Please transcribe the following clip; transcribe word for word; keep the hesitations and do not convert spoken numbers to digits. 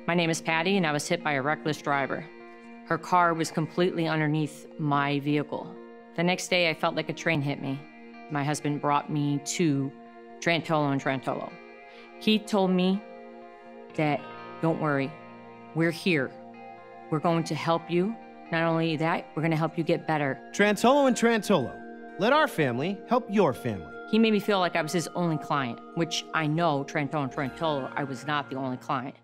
My name is Patty, and I was hit by a reckless driver. Her car was completely underneath my vehicle. The next day, I felt like a train hit me. My husband brought me to Trantolo and Trantolo. He told me that, don't worry, we're here. We're going to help you. Not only that, we're gonna help you get better. Trantolo and Trantolo. Let our family help your family. He made me feel like I was his only client, which I know, Trantolo and Trantolo, I was not the only client.